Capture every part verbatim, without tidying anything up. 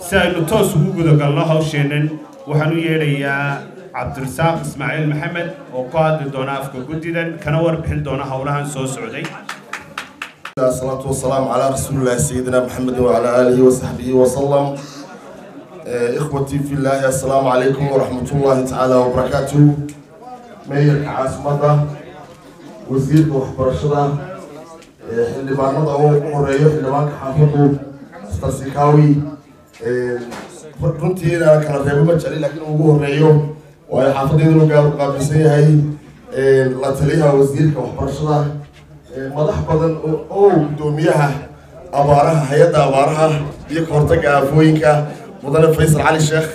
سألو توس وجود الله هوشينن وحنو يريا عبد الرزاق إسماعيل محمد وقاد دونا أفكو جديدا كنور بحل دونا حولها سو سعودي. الصلاة والسلام على رسول الله سيدنا محمد وعلى آله وصحبه وسلم. إخوتي في الله السلام عليكم ورحمة الله تعالى وبركاته. مير عاصمة وزير وحبرشدة اللي ما نضعه وريح اللي ما كحافظه استرسيكاوي runtii inaan kala reebo ma jeclin laakiin ugu horeeyo waa xaafadaydu qaabilsan yahay la taliyaha wasiirka waxbarashada madax badan oo gudoomiyaha abaaraha hay'adda abaaraha iyo ka hortagga aafooyinka mudane Faysal Cali Sheekh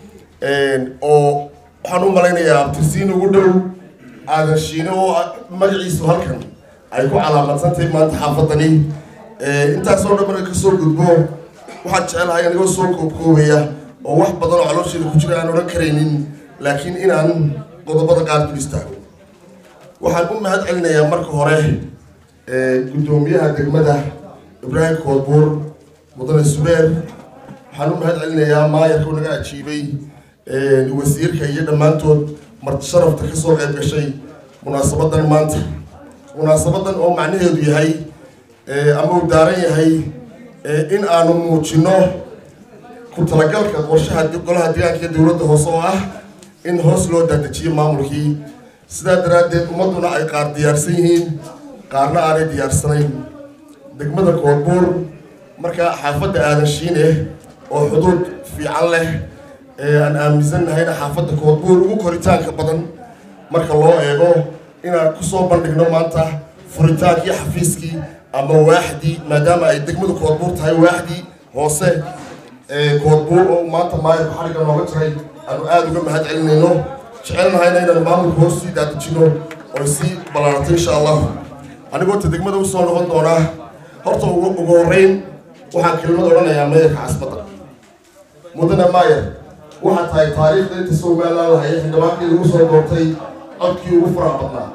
oo waxaan u malaynayaa abtirsiin ugu dhow aadan shiino oo magaciisu halkan ay ku calaamadsantahay maanta xaafadani intaas oo dhan marka soo gudbo waxaan jecelahay anigoo soo koobkoobaya oo wax badan oo caloosheeda ku jira aan oran karaynin laakiin inaan qodobada qaar ku istaago waxaan u mahad celinayaa marka hore gudoomiyaha degmada Ibrahim Koodbuur mudane Subeer waxaan u mahad celinayaa maayarka naga ajiibay wasiirka iyo dhammaantood marti sharafta ka soo qayb gashay munaasabadan maanta munaasabadan oo macnaheedu yahay ama uu daaran yahay in aanu muujino ku talagalka qorshaha golaha deegaanka dawladda hoose oo ah in hoos loo dadejiyo maamulkii sidaa daraaddeed ummaduna ay qaar diyaarsan yihiin qaarna aanay diyaarsanayn degmada Koodbuur marka xaafadda aadan shiine oo xuduud fiican leh aan aaminsanahay xaafadda Koodbuur ugu koritaanka badan marka loo eego inaan ku soo bandhigno maanta furitaankii xafiiskii ama waaxdii maadaama ay degmada Koodbuur tahay waaxdii hoose Koodbuur oo maanta maayarka xariga nooga jiray aanu aad uga mahad celinayno jecelnahayna inaan maamulka hoos sii daadejino oo sii ballaarato insha allah anigoo ta degmada u soo noqon doonaa horta ugu horreyn waxaan kelmad odhanayaa maayarka casbada mudane maayar waxaa tahay taariikhda inta Soomaaliland lahayd xildhibaankii lagu soo doortay codkii ugu faraha badnaa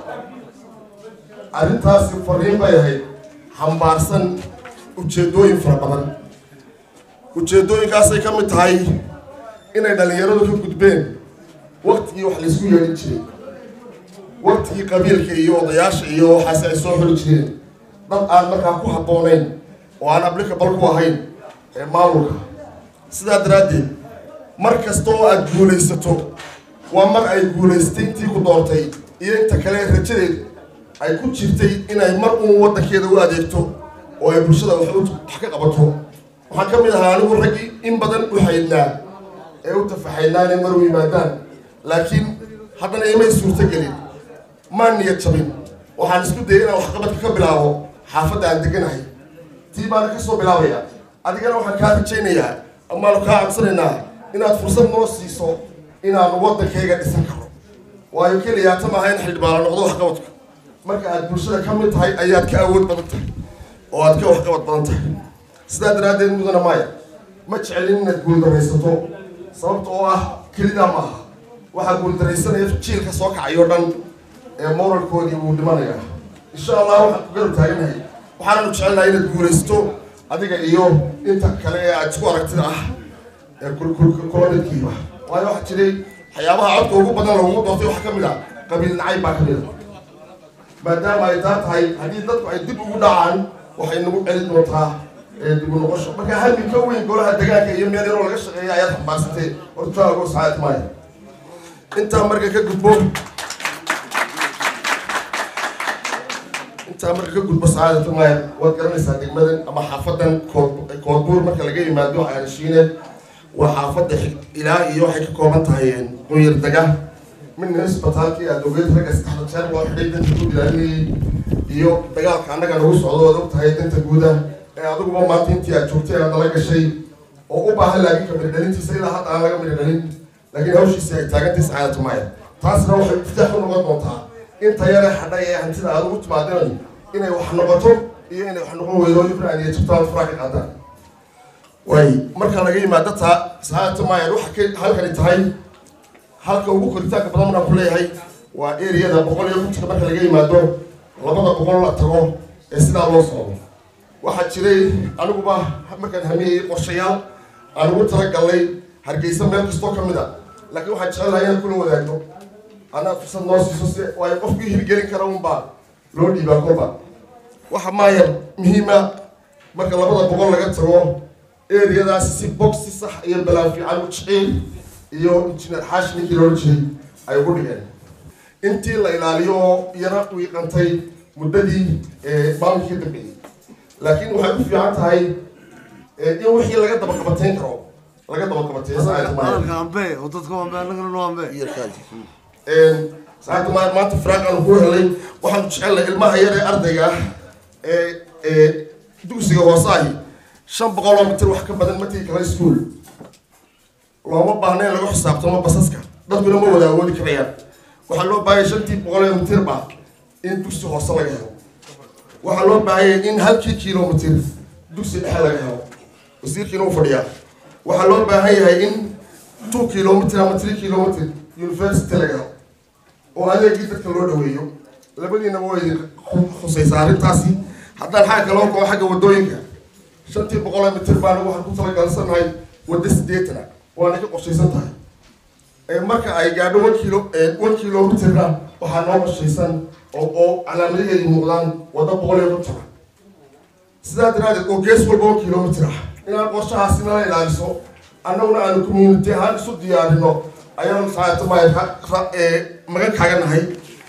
arrintaasi fariin bay ahayd xambaarsan ujeedooyin fara badan ujeedooyinkaasay ka mid tahay inay dhalinyaradu ka gudbeen waqtigii wax laysku yeelin jiray waqtigii qabiilka iyo odayaasha iyo waxaasi ay soo xuli jireen dad aan markaa ku habboonayn oo aan applicable ku ahayn ee maamulka sidaa daraaddeed mar kasta oo aad guulaysato waa mar ay guulaystay intii ku doortay iyo inta kale rajadeed ay ku jirtay inay mar uun waddankeeda u adeegto oo ay bulshada wax ka qabato waxaan ka mid ahaa anigu raggii in badan u haynaa ee u tafaxaynaa inay mar u yimaadaan laakiin haddana imay suurtagelin maan niyad jabin waxaan isku dayay inaan waxqabadka ka bilaabo xaafadda aan deganahay tii baana ka soo bilaabaya adigana waxaan kaa rajaynayaa amaanu kaa codsanaynaa inaad fursad noo siiso inaanu waddankayga dhisan karo waayo keliyaa ta maaha in xildhibaano noqdo waxqabadku marka aad bulshada ka mid tahay ayaad ka awood badan tahay oo aad ka waxqabad badan tahay sidaa daraaddeed mudane maaya ma jecelin inaad guuldaraysato sababta oo ah kelidaa maaha waxaa guuldaraysanaya jiilka soo kacayo dhan ee moralkoodii wuu dhimanayaa insha allah waxaan ku garab taaganahay waxaananu jecelnahay inaad guulaysato adiga iyo inta kale ee aad isku aragtida ah ee kula midkiiba waayo waxaa jiray waxyaabaha codka ugu badan lagugu doortay waxaa ka mid ah qabiil nacayb baa ka mid ah maadaama ay taa tahay haddii dadku ay dib ugu dhacaan waxay nagu celin doontaa dib u noqosho marka hami ka weyn golaha deegaanka iyo meel yaroo laga shaqeeya ayaad xambaarsatay horta ugu saacad maayo intaa marka ka gudbo intaa marka ka gudbo saacadda maayo waad garanaysaa degmadan ama xaafadan Koodbuur marka laga yimaado aanshiine waa xaafadda ilaa iyo waxay ka kooban tahay qoyar daga من isbitaalkii aad ogeyd ragga saddexda jeer loo xidhay danta guud ilaalinayay iyo dagaalka annaga nagu socdo ood og tahay danta guuda ee adiguba maanta intii aad joogtay aad dala gashay oo u baahan laakiin ka midho dhalintiisa ilaa hadda aan laga midho dhalin laakiin hawshiisi ay taagantahay sacaadatu maaya taasna waxay iftitaax u noqon doontaa inta yare xadhay ee hantida aad ugu timaadeen inay wax noqoto iyo inay wax noqon weydo ibraan iyo jabtaan faraha ka qaadaan way marka laga yimaado taa sacaadatu maaya waxa halkani tahay halka ugu koritaanka badan markaan ku leeyahay waa eriyada boqol iyo konton marka laga yimaado labada boqol la tago ee sidaa loo socdo waxaa jiray aniguba markaan hamiyey qorshayaal aan ugu talagalnay hargeysa meel kastoo ka mid a laakiin waxaan jecelahay inaan kula wadaagno anaa fursad noo siiso si waayo qofkii hirgelin kara unbaa loo dhiibaa kolba waxa maayar muhiima marka labada boqol laga tago eriyadaasi si box si sax iyo balaan fiican u jiciil iyo injineer xaashi ninkii loola jiray ay ugu dhigeen intii la ilaaliyo oo iyana wiiqantay muddadii maamulkii ka dambeeyey laakiin waxay ku fiican tahay in wixii laga daba qabateyn karo laga daba qabateeyo saacadda maanta firaaq aanu ku helay waxaan jecelnay ilmaha yar ee ardayga ah ee dugsiga hoose ahi shan boqol oo mitir wax ka badan ma tegi kara iskuol looma baahna in lagu xisaabtamo basaska dadkuna ma wada awoodi karayaan waxaa loo baahaya shantii boqol ee mitirba in dugsi hoose laga helo waxaa loo baahaya in halkii kilomitir dugsi dhexe laga helo wasiirkiina u fadhiyaa waxaa loo baahan yahay in two kilomitir ama three kilomitir university laga helo oo adeegii dadka loo dhaweeyo labadiinaba waa idin khusaysa arrintaasi haddaan xagga kaloo koo xagga waddooyinka shantii boqol ee mitir baana waxaan ku talagalsanahay waddo siddeetana waana ka qorshaysan tahay marka ay gaadho one kilo one kilomitirna waxaa noo qorshaysan oo oo calaamadaheedu muuqdaan waddo boqol iyo konton sidaa daraadeed oo gees walba one kilomitir ah inaan qorshahaasi nala ilaaliso annaguna aanu community ahaan isu diyaarino ayaanu saacata maay magan kaaga nahay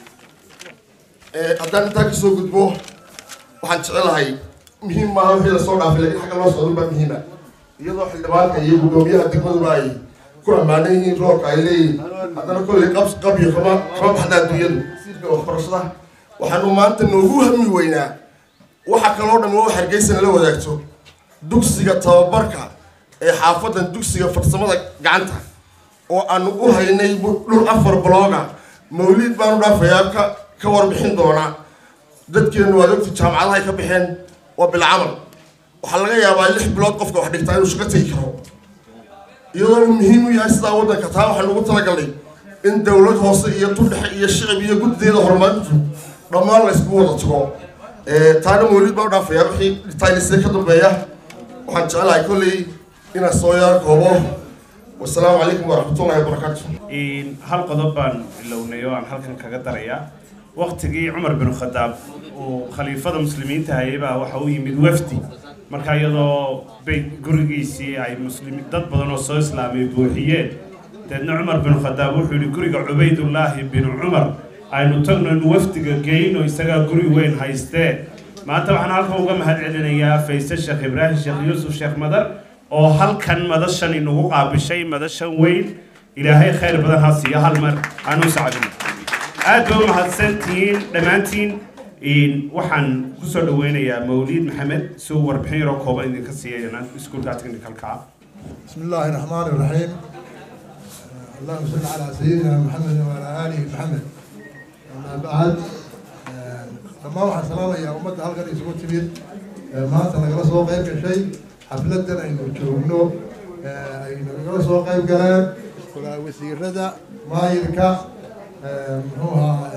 haddaan intaa kasoo gudbo waxaan jecelahay muhiim maaha wixii lasoo dhaafay lakin xagga loo socdon baa muhiima iyadoo xildhibaanka iyo guddoomiyaha degmaduba ay ku ammaanan yihiin roobka ay leeyihin haddana kolley qab qabyo kama kama baxda adduunyadu siirka waxbarashada waxaanu maanta noogu hami weynaa waxa kaloo dhan oo hargeysa nala wadaagto dugsiga tababarka ee xaafadan dugsiga farsamada gacanta oo aanu u haynay dhul afar blooga mawliid baanu dhaafayaa ka ka warbixin doonaa dadkeenu waad ogti jaamacadaha ay ka baxeen waa bilcamal waxaa laga yaabaa lix bilood qofka wax dhigtaa inuu shaqo tegi karo iyadoo uu muhiim u yahay sidaa waddanka taa waxaan ugu talagalnay in dowlad hoose iyo turdhexe iyo shicib iyo guddideeda horumarintu dhammaan la isku wada tago taana mawliid baan u dhaafayaa wixii dhitaylisee ka dambeeya waxaan jecelahay kolley inaan soo yaar koobo wasalaamu calaykum waraxmatullahi wabarakaatu hal qodob baan ilownay oo aan halkan kaga darayaa waqtigii cumar bin khadaab uu khaliifada muslimiinta hayay baa waxa u yimid wafdi marka iyadoo bayt gurigiisii ay muslimiin dad badan oo soo islaamay buuxiyeen deedna cumar bin khadaab wuxuu yihi guriga cubaydullaahi bin cumar aynu tagno in wafdiga geyno isagaa guri weyn haystee maanta waxaan halkan uga mahad celinayaa fayse sheekh ibraahim sheekh yuusuf sheekh madar oo halkan madashan inagu qaabishay madashan weyn ilaahay khayr badan ha siiyo hal mar aanu sacdin aad ba u mahadsantihiin dhammaantiin waxaan kusoo dhaweynayaa mawliid maxamed si uu warbixin yaroo kooban idinka siiyayna iskuulka technicalka بسم الله الرحمن الرحيم اللهم صل على سيدنا محمد وعلى آله محمد أما بعد لما واحد سلام يا أمة هالقد يسوي تبيت ما تنقل سوق غير شيء حفلتنا إنه تشوفنه إنه نقل سوق غير قلم كل وسير ردا ما يركع هو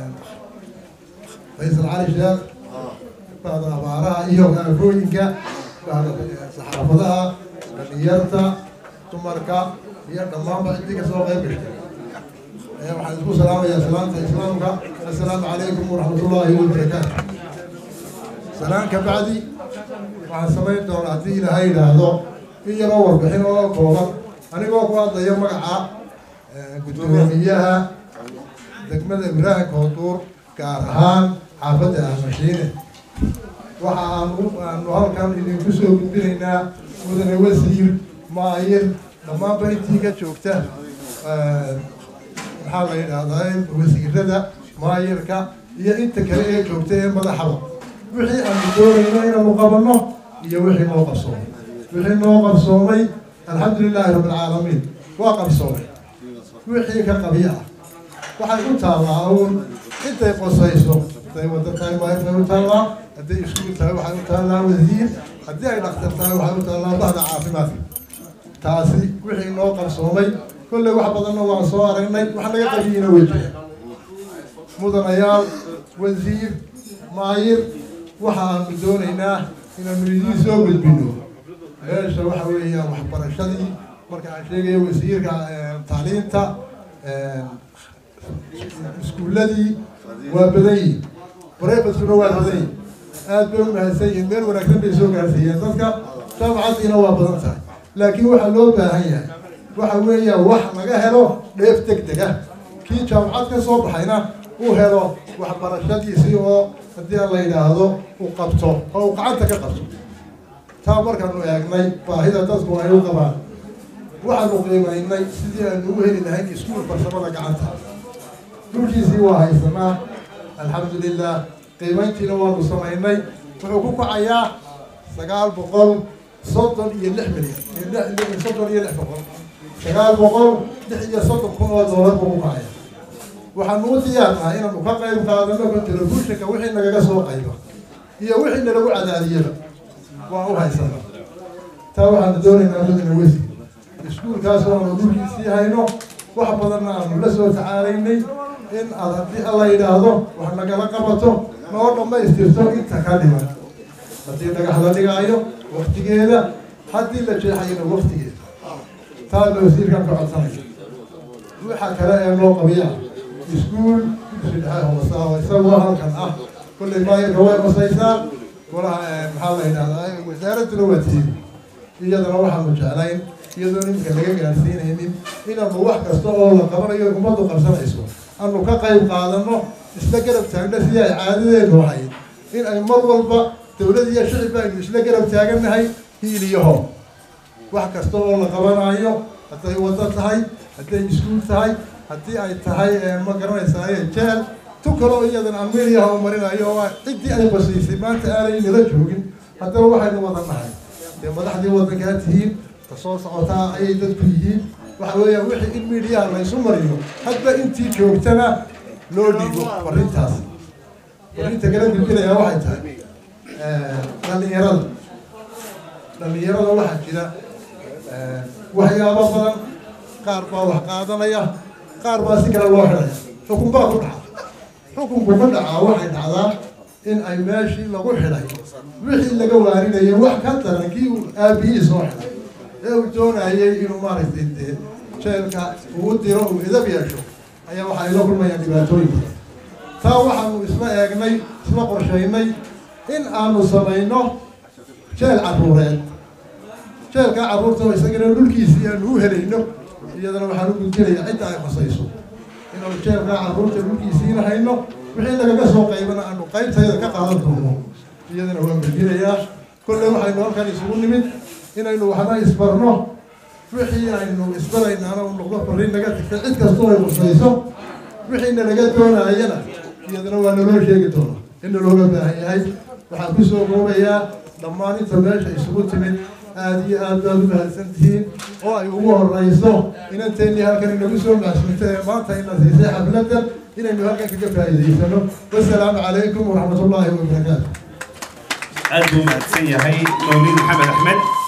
فيصل علي الشيخ بعد أبارها إيوه أفروينك بعد صحافة dhalinyarta dumarka iyo dhammaanba intii kasoo qayb gashay waxaan isku salaamayaa salaanta islaamka assalaamu calaykum waraxmatullaahi wabarakaatu salaan ka bacdi waxaan samayn doonaa haddii ilaahay yidhaahdo in yaroo warbixin oo kooban anigoo ku hadlaya magaca guddoomiyaha degmada ibraahim koonduur gaar ahaan xaafadda ahmashiine waxa aanu halkan idinku soo gudbinaynaa mudane wasiir maayir dhammaanba intii ka joogta maxaa la yidhaahdaa wasiirada maayirka iyo inta kale ee joogta ee madaxda wixii aanu doonayno inaanu qabanno iyo wixii noo qabsoomay wixii noo qabsoomay alxamdulilaahi rabbilcaalamiin waa qabsoomay wixii ka qabiya ah waxay u taallaa uun intay qosayso haday wadda tahay maayirkay u taallaa hadday iskuul tahay waxay u taallaa wasiir haddii ay dhakhtar tahay waxay u taallaa bahda caafimaadka taasi wixii noo qarsoomay kolley wax badanna waan soo aragnay wax laga qabiyeyna way jireen mudanayaal wasiir maayir waxaanu doonaynaa inaanu idiin soo gudbino meesha waxa weeyaan waxbarashadii marka aan sheegayo wasiirka tacliinta iskuuladii waa badan yihiin bareefasuna waa badan yihiin aad bay u mahadsan yihiin meel wanaagsan bay soo gaarsiiyeen dadka jaamacaddiina waa badan tahay laakiin waxaa loo baahan yahay waxa weeyaan wax laga helo dheef deg deg ah kii jaamacad ka soo baxayna uu helo waxbarashadiisii oo haddii aan la yidhaahdo uu qabto oo uu gacanta ka qabto taa markaanu eegnay baahida dadku ay u qabaan waxaanu qiimaynay sidii aanu ugu heli lahayn iskuul farsamada gacanta dhulkiisii waa haysanaa alxamdulilah qiimayntiina waanu samaynay wuxuu ku kacayaa sagaal boqol soddon iyo lix milyan soddon iyo lix boqol sagaal boqol lix iyo soddon kun oo doolar buu ku kacaya waxaanu u diyaarnahay inaanu ka qayb qaadano contributionka wixii nagaga soo qayba iyo wixii nalagu cadaadiyaba waa u haysana taa waxaanu doonaynaa mudane wesi iskuulkaas aanu dhulkiisii hayno wax badanna aanu la soo tacaalaynay in aad haddii alla yidhaahdo wax nagala qabato noo dhammaystirto inta ka dhiman haddii dhagax la dhigaayo waktigeeda haddii la jeexayna waktigeeda taana wasiirkan ka codsanaya waxa kale ee loo qabiyaa iskuul dugsi dhexe hoosaa isagoo halkan ah kullay maayarka way qosaysaa golaha maxaa la yidhahdaa wasaaradduna waa tiibi iyadana waxaanu jeclayn iyadoo iminka laga gaarsiinaynin inaanu wax kasta oo la qabanayo ummaddu qabsanayso aanu ka qayb qaadano isla garab taagna sidii ay caadadeenu ahayd in ay mar walba dawlad iyo shicib aynu isla garab taagannahay hiiliyaho wax kasta oo la qabanayo hadday waddo tahay hadday iskuul tahay haddii ay tahay ma garanaysaay jeel tu kaloo iyadan aan meeliyaha marinayo oo ciddii ay basiisay maanta aanay nala joogin haddaba waxaynu wada nahay dee madaxdii waddankaa tihiin ta soo socotaa ayay dadku yihiin waxa weeyaan wixii in miidiyaha laysu mariyo hadba intii joogtana loo dhiibo farrintaas farrinta kala gudbinayaa waxay tahay dhallinyarada dhallinyarada waxaa jira waxyaabo badan qaar baa wax qaadanaya qaar baa si kale loo xidhaya xukun baa ku dhaca xukunku ka dhacaa waxay dhacdaa in ay meeshii lagu xidhay wixii laga waarinayay wax ka daran kii uu aabihii soo xidhay ee uu doonayay inuu maaragtay dee jeelka uu diro uu idab yeesho ayaa waxay la kulmayaan dhibaatooyin badan taa waxaanu isla eegnay isla qorshaynay in aanu samayno jeel carruureed jeelkaa carruurta isagana dhulkiisii aanu u helayno iyadana waxaan u gudbinayaa cidda ay qosayso inaanu jeelkaa carruurta dhulkiisiina hayno wixii lagaga soo qaybana aanu qaybtayda ka qaadan doono iyadana waan gudbinayaa kolley waxaynu halkan isugu nimid inaynu waxna isbarno wixii aynu isbaraynaana u noqdo farriin naga tagtay cid kastoo ay qusayso wixiina laga doonaayana iyadana waa naloo sheegi doona inna looga baahan yahay waxaan ku soo koobayaa dhammaan inta meesha isugu timid aada iyo aad baad u mahadsan tihiin oo ay ugu horeyso inanteennii halkan inagu soo macsuunta ee maanta ina siisay xafladda inaynu halkan kaga faa'iidaysano wasalaamu calaykum waraxmat ullaahi wabarakaatu aad buu mahadsan yahay mawliid maxamed axmed